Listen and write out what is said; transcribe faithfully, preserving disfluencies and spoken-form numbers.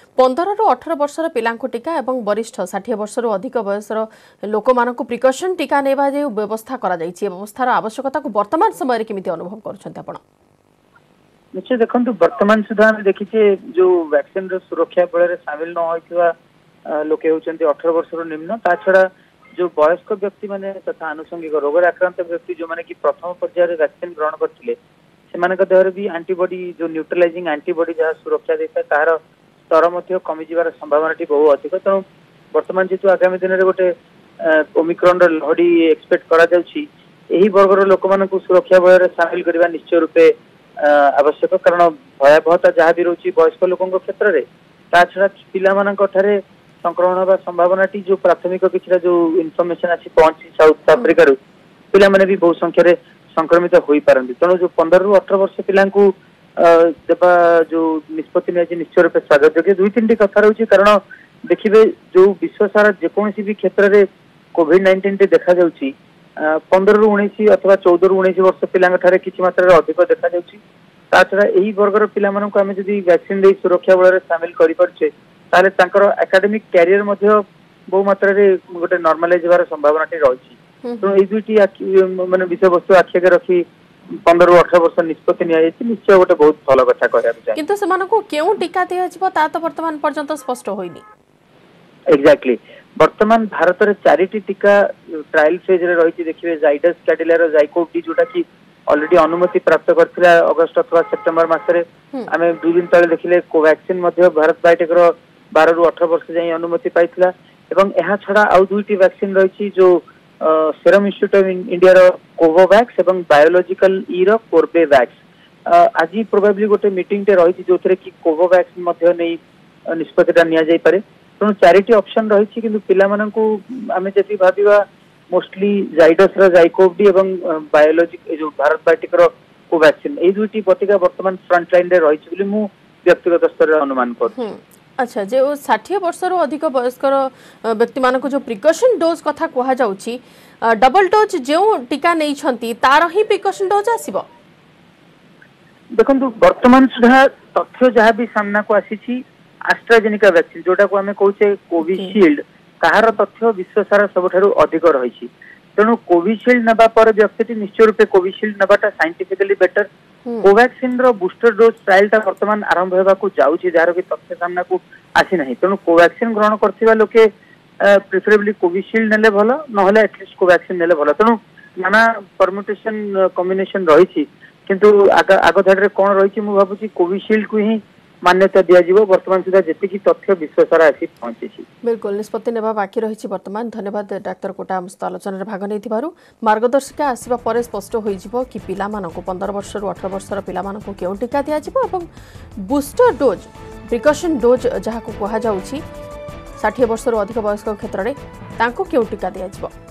पंद्रह रु अठारह वर्षर पिला टीका एवं वरिष्ठ षाठी वर्षर अधिक बयसर लोक मानक प्रिकसन टीका नेबा जे व्यवस्था करा जायछि व्यवस्थार आवश्यकता को वर्तमान समय केमिति अनुभव करछन्ते आपण? निश्चय देखंतु वर्तमान सुधा हम देखिछे जो वैक्सीन रो सुरक्षा बଳରେ शामिल न होइतवा लोके होचंती अठारह वर्षर निम्न ता छडा जो वयस्क व्यक्ति माने तथा आनुषंगिक रोग आक्रांत व्यक्ति जो माने कि प्रथम पर्यायर वैक्सीन ग्रहण करथिले सेमानक देहर भी एंटीबॉडी जो न्यूट्रलाइजिंग एंटीबॉडी जहाँ सुरक्षा देता तार स्तर मध्य कमी जिबार संभावना बहुत अधिक। तेणु वर्तमान जेतु आगामी दिन में गोटे ओमिक्रॉन लहड़ी एक्सपेक्ट करा जाउछि एही वर्गर लोक मानकु सुरक्षा बଳରେ शामिल करबा निश्चय रूपे आवश्यक कारण भयावहता जहाँ भी रोची वयस्क लोकों क्षेत्र में ता छड़ा पिला मानक ठारे संक्रमण होगा संभावना जो प्राथमिक किसी जो इनफर्मेशन अच्छी पहुंची साउथ आफ्रिका पिला माने भी बहुत संख्या रे संक्रमित हो पारती। तेणु जो पंद्रह रु अठारह वर्ष पिला देवा जो निष्पत्ति निश्चय रूपे स्वागत योग्य। दुई तीन कथा रही कारण देखिए जो विश्व सारा जेकोसी भी क्षेत्र में कोविड नाइंटीन टी देखा जाउछि पंद्रह रु उन्नीस अथवा चौदह रु उन्नीस वर्ष पिला किसी मात्रा अधिक देखा जाउछि। ता छड़ा एही वर्गर पिला मानक आमे जदि वैक्सीन दे सुरक्षा बଳରେ शामिल करि परछे ताले तांकर एकेडमिक कैरियर मध्य बहु मात्रा रे गोटे नॉर्मलाइज होबार संभावना टी रही। तो ए दुईटी माने विषय वस्तु आखिके रखी पंद्रह रु अठारह वर्ष निष्पत्ति निश्चय गोटे बहुत भल कथा कहया किंतु सेमानकु केउ टीका दिया जिवो ता तो वर्तमान पर्यंत स्पष्ट होइनी। एक्जेक्टली वर्तमान भारत रे चारिटी टीका ट्रायल फेज रे रही देखिए जाइडस कैडिला जाइकोव डी जोटा कि ऑलरेडी अनुमति प्राप्त करथिला अगस्त अथवा सेप्टेम्बर मासरे आमे दुई दिन तले देखिले कोवैक्सीन मध्य भारत बायोटेक रो बारह रु अठारह वर्ष जाई अनुमति पाइथिला एवं एहा छडा आउ दुईटी वैक्सीन रही जो सेरम इंस्टीट्यूट ऑफ इंडिया रो कोवोवैक्स एवं बायोलॉजिकल ई रो कोर्बेवैक्स आज प्रोबेबली गोटे मीटिंग टे रही जो कि कोवोवैक्स मध्य नै निष्पत्तिटा निया जाई पारे। तेणु चारिटी ऑप्शन रही किंतु पिला माननकु आमे जति भाबिबा मोस्टली जाइडस रो जाइकोव डी एवं बायोलॉजिक जो भारत बायोटेक रो कोवैक्सीन ए दुईटी पतिका वर्तमान फ्रंट लाइन रे रही बोली मु व्यक्तिगत स्तर रे अनुमान कर। अच्छा जो षाठी वर्ष रु अधिक वयस्कर व्यक्ति मानक जो प्रिकॉशन डोज कथा कहा जाउछि डबल डोज जो टीका नै छंती तार ही प्रिकॉशन डोज आसीबो? देखंतु वर्तमान सुधा तथ्य जहाँ भी सामना को आसीछि एस्ट्राजेनेका वैक्सीन जोटा को हमें कहूचे कोविशील्ड ताहार तथ्य विश्व सारा सबठारु अधिक रही। तेणु कोविशील्ड नबा पर व्यक्ति निश्चय रूपे कोविशील्ड नबाटा साइंटिफिकली बेटर। कोवैक्सीन रो बूस्टर डोज ट्रायल टा वर्तमान आरंभ होगा को जाउछि जार कि तथ्य सामना को आसी नहीं। तेणु कोवैक्सीन ग्रहण करथिबा लोके प्रेफरेबली कोविशील्ड नेले भलो नहले एटलिस्ट कोवैक्सीन नेले भलो। तेणु नाना परम्यूटेशन कॉम्बिनेशन रही किंतु आग आग धाड़ रे कोन रही मु भाबुछि कोविशील्ड को ही मान्यता दिया जीवो वर्तमान सुधा जेतिकी तथ्य विश्व सारा आसी पहुंची। बिल्कुल निष्पत्ति नेबा बाकी रही वर्तमान। धन्यवाद डाक्टर कोटा आलोचना रे भाग नैथिबारु मार्गदर्शिका आसीबा परे स्पष्ट होई जिवो कि पिला मानकु पंद्रह वर्ष रु अठारह वर्षर पिला मानकु केउ टीका दिया जिवो एवं बूस्टर डोज प्रिकॉशन डोज जहाको कहा जाउछि षाठी वर्ष रु अधिक वयस्क क्षेत्र रे तांको केउ टीका दिया जिवो।